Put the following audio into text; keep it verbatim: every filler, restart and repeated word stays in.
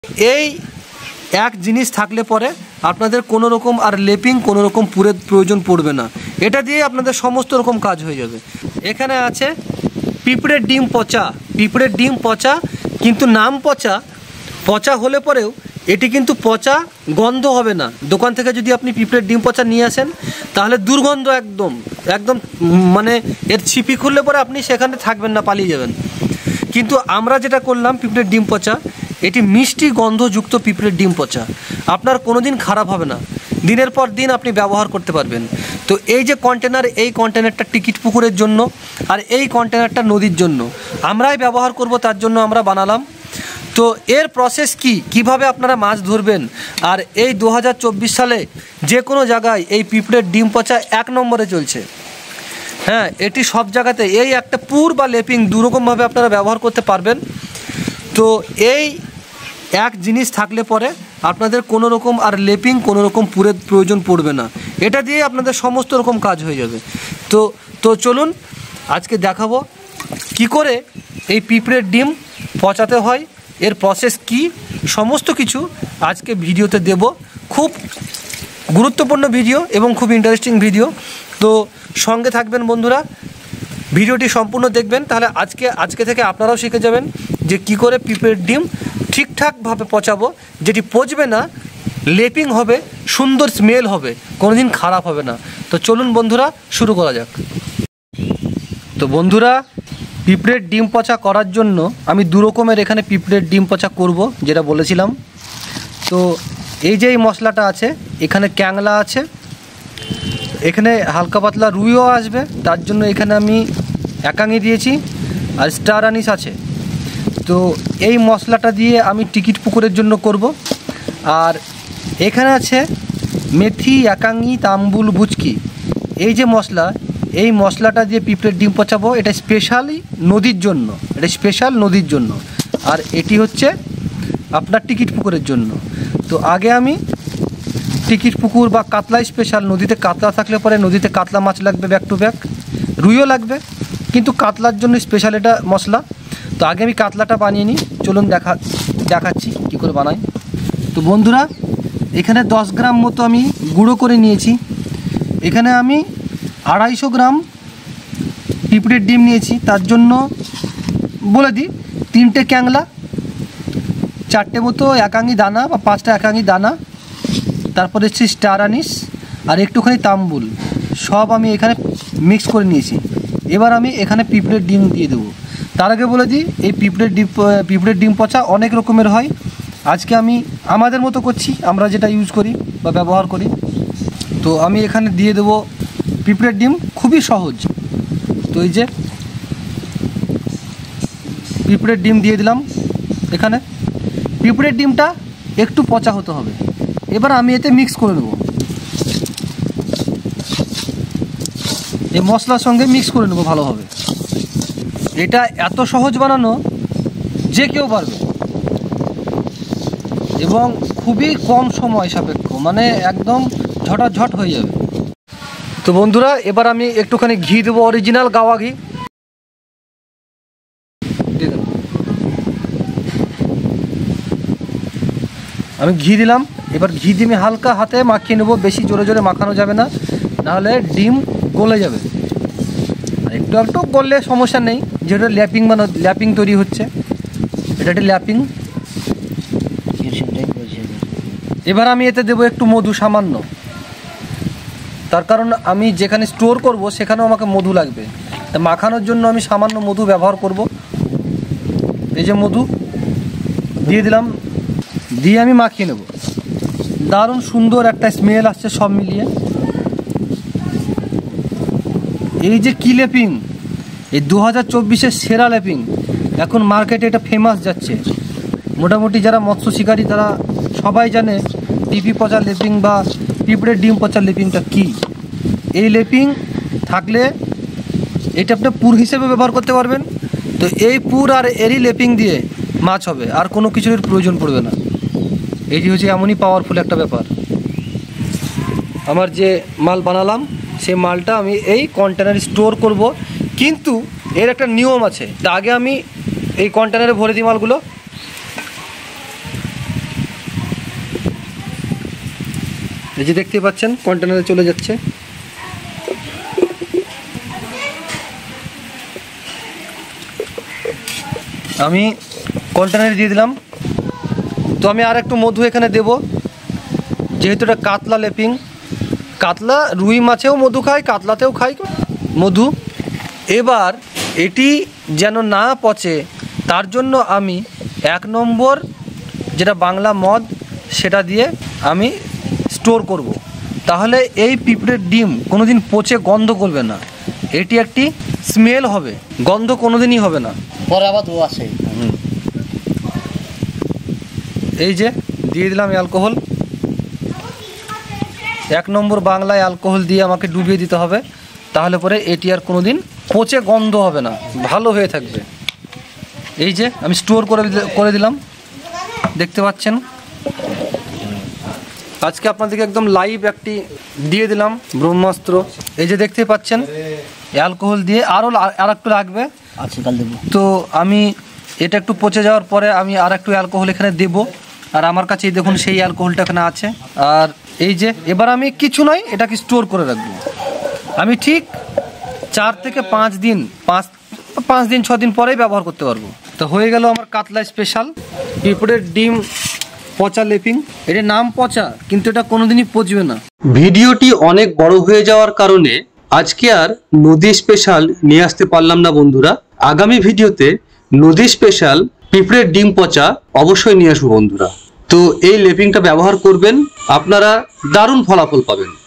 এই এক জিনিস থাকলে পরে আপনাদের কোনো রকম আর লেপিং কোনো রকম পুরের প্রয়োজন পড়বে না। এটা দিয়ে আপনাদের সমস্ত রকম কাজ হয়ে যাবে। এখানে আছে পিঁপড়ের ডিম পচা, পিঁপড়ের ডিম পচা, কিন্তু নাম পচা, পচা হলে পরেও এটি কিন্তু পচা, গন্ধ হবে না। দোকান থেকে যদি আপনি পিঁপড়ের ডিম পচা নিয়ে আসেন তাহলে দুর্গন্ধ, একদম একদম মানে এর ছিপি খুললে পরে আপনি সেখানে থাকবেন না, পালিয়ে যাবেন। কিন্তু আমরা যেটা করলাম পিঁপড়ের ডিম পচা, এটি মিষ্টি গন্ধযুক্ত পিঁপড়ের ডিম পচা, আপনার কোনো দিন খারাপ হবে না, দিনের পর দিন আপনি ব্যবহার করতে পারবেন। তো এই যে কন্টেনার, এই কন্টেনারটা টিকিট পুকুরের জন্য আর এই কন্টেনারটা নদীর জন্য, আমরাই ব্যবহার করব, তার জন্য আমরা বানালাম। তো এর প্রসেস কি, কিভাবে আপনারা মাছ ধরবেন, আর এই দু হাজার চব্বিশ সালে যে কোনো জায়গায় এই পিঁপড়ের ডিম পচা এক নম্বরে চলছে। হ্যাঁ, এটি সব জায়গাতে এই একটা পুর বা লেপিং দুরকমভাবে আপনারা ব্যবহার করতে পারবেন। তো এই এক জিনিস থাকলে পরে আপনাদের কোনো রকম আর লেপিং কোনো রকম পুরের প্রয়োজন পড়বে না। এটা দিয়ে আপনাদের সমস্ত রকম কাজ হয়ে যাবে। তো তো চলুন আজকে দেখাবো কি করে এই পিঁপড়ের ডিম পচাতে হয়, এর প্রসেস কি, সমস্ত কিছু আজকে ভিডিওতে দেব। খুব গুরুত্বপূর্ণ ভিডিও এবং খুব ইন্টারেস্টিং ভিডিও। তো সঙ্গে থাকবেন বন্ধুরা, ভিডিওটি সম্পূর্ণ দেখবেন, তাহলে আজকে আজকে থেকে আপনারাও শিখে যাবেন যে কি করে পিঁপড়ের ডিম ঠিকঠাকভাবে পচাবো, যেটি পচবে না, লেপিং হবে, সুন্দর স্মেল হবে, কোনো দিন খারাপ হবে না। তো চলুন বন্ধুরা শুরু করা যাক। তো বন্ধুরা, পিঁপড়ের ডিম পচা করার জন্য আমি দু রকমের এখানে পিঁপড়ের ডিম পচা করব, যেটা বলেছিলাম। তো এই যে এই মশলাটা আছে, এখানে ক্যাংলা আছে, এখানে হালকা পাতলা রুইও আসবে, তার জন্য এখানে আমি একাঙ্গি দিয়েছি, আর স্টার আনিস আছে। তো এই মশলাটা দিয়ে আমি টিকিট পুকুরের জন্য করব। আর এখানে আছে মেথি, একাঙ্গি, তাম্বুল, বুচকি, এই যে মশলা, এই মশলাটা দিয়ে পিঁপড়ের ডিম পচাবো। এটা স্পেশালি নদীর জন্য, এটা স্পেশাল নদীর জন্য, আর এটি হচ্ছে আপনার টিকিট পুকুরের জন্য। তো আগে আমি টিকিট পুকুর বা কাতলা স্পেশাল, নদীতে কাতলা থাকলে পরে নদীতে কাতলা মাছ লাগবে ব্যাক টু ব্যাক, রুইও লাগবে, কিন্তু কাতলার জন্য স্পেশাল এটা মশলা। তো আগে আমি কাতলাটা বানিয়ে নিই, চলুন দেখা দেখাচ্ছি কী করে বানাই। তো বন্ধুরা, এখানে দশ গ্রাম মতো আমি গুঁড়ো করে নিয়েছি। এখানে আমি আড়াইশো গ্রাম পিঁপড়ের ডিম নিয়েছি, তার জন্য বলে দিই তিনটে ক্যাংলা, চারটে মতো একাঙ্গি দানা বা পাঁচটা একাঙ্গি দানা, তারপরে হচ্ছে স্টার আনিস আর একটুখানি তাম্বুল, সব আমি এখানে মিক্স করে নিয়েছি। এবার আমি এখানে পিঁপড়ের ডিম দিয়ে দেবো। তার আগে বলে দিই, এই পিঁপড়ের ডিম পিঁপড়ের ডিম পচা অনেক রকমের হয়, আজকে আমি আমাদের মতো করছি, আমরা যেটা ইউজ করি বা ব্যবহার করি। তো আমি এখানে দিয়ে দেবো পিঁপড়ের ডিম, খুবই সহজ। তো এই যে পিঁপড়ের ডিম দিয়ে দিলাম এখানে। পিঁপড়ের ডিমটা একটু পচা হতে হবে। এবার আমি এতে মিক্স করে নেব, এই মশলার সঙ্গে মিক্স করে নেব ভালোভাবে। এটা এত সহজ বানানো যে কেউ পারবে, এবং খুবই কম সময় সাপেক্ষ, মানে একদম ঝটাঝট হয়ে যাবে। তো বন্ধুরা, এবার আমি একটুখানি ঘি দেবো, অরিজিনাল গাওয়া ঘি। আমি ঘি দিলাম, এবার ঘি দিয়ে আমি হালকা হাতে মাখিয়ে নেবো, বেশি জোরে জোরে মাখানো যাবে না, নাহলে ডিম গলে যাবে। আর একটু একটু গললে সমস্যা নেই, যেটা ল্যাপিং মানে ল্যাপিং তৈরি হচ্ছে, এটা একটা ল্যাপিং। এবার আমি এতে দেবো একটু মধু, সামান্য, তার কারণ আমি যেখানে স্টোর করব সেখানেও আমাকে মধু লাগবে, তা মাখানোর জন্য আমি সামান্য মধু ব্যবহার করব। এই যে মধু দিয়ে দিলাম, দিয়ে আমি মাখিয়ে নেব। দারুণ সুন্দর একটা স্মেল আসছে সব মিলিয়ে। এই যে কি লেপিং, এই দু হাজার চব্বিশের সেরা লেপিং, এখন মার্কেটে এটা ফেমাস যাচ্ছে। মোটামুটি যারা মৎস্য শিকারী তারা সবাই জানে টিপি পচা লেপিং বা পিঁপড়ের ডিম পচা লেপিংটা কী। এই লেপিং থাকলে এটা আপনি পুর হিসেবে ব্যবহার করতে পারবেন। তো এই পুর আর এরই লেপিং দিয়ে মাছ হবে, আর কোনো কিছুর প্রয়োজন পড়বে না। এটি হচ্ছে এমনই পাওয়ারফুল একটা ব্যাপার। আমার যে মাল বানালাম সেই মালটা আমি এই কন্টেনারে স্টোর করব, কিন্তু এর একটা নিয়ম আছে। তা আগে আমি এই কন্টেনারে ভরে দিই মালগুলো। এই যে দেখতে পাচ্ছেন কন্টেনারে চলে যাচ্ছে। আমি কন্টেনারে দিয়ে দিলাম। তো আমি আর একটু মধু এখানে দেব, যেহেতু এটা কাতলা লেপিং। কাতলা রুই মাছেও মধু খায়, কাতলাতেও খায় মধু। এবার এটি যেন না পচে তার জন্য আমি এক নম্বর যেটা বাংলা মদ সেটা দিয়ে আমি স্টোর করব। তাহলে এই পিঁপড়ের ডিম কোনো দিন পচে গন্ধ করবে না, এটি একটি স্মেল হবে, গন্ধ কোনো দিনই হবে না। পরে আবার ধোয়া আছে। এই যে দিয়ে দিলাম অ্যালকোহল, এক নম্বর বাংলায় অ্যালকোহল দিয়ে আমাকে ডুবিয়ে দিতে হবে, তাহলে পরে এটি আর কোনো দিন পচে গন্ধ হবে না, ভালো হয়ে থাকবে। এই যে আমি স্টোর করে করে দিলাম, দেখতে পাচ্ছেন। আজকে আপনাদেরকে একদম লাইভ একটি দিয়ে দিলাম ব্রহ্মাস্ত্র। এই যে দেখতে পাচ্ছেন অ্যালকোহল দিয়ে, আরও আর একটু লাগবে, তো আমি এটা একটু পচে যাওয়ার পরে আমি আর একটু অ্যালকোহল এখানে দেব। আর আমার কাছে দেখুন সেই অ্যালকোহলটা এখানে আছে। আর এই যে এবার আমি কিছু নয় এটাকে স্টোর করে রাখবো। আমি ঠিক চার থেকে পাঁচ দিন পাঁচ পাঁচ দিন ছ দিন পরেই ব্যবহার করতে পারবো। তো হয়ে গেল আমার কাতলা স্পেশাল পিঁপড়ের ডিম পচা লেপিং। এটার নাম পচা, কিন্তু এটা কোনোদিনই পচবে না। ভিডিওটি অনেক বড় হয়ে যাওয়ার কারণে আজকে আর নদী স্পেশাল নিয়ে আসতে পারলাম না বন্ধুরা। আগামী ভিডিওতে নদী স্পেশাল পিঁপড়ের ডিম পচা অবশ্যই নিয়ে আসবো বন্ধুরা। তো এই লেপিংটা ব্যবহার করবেন, আপনারা দারুণ ফলাফল পাবেন।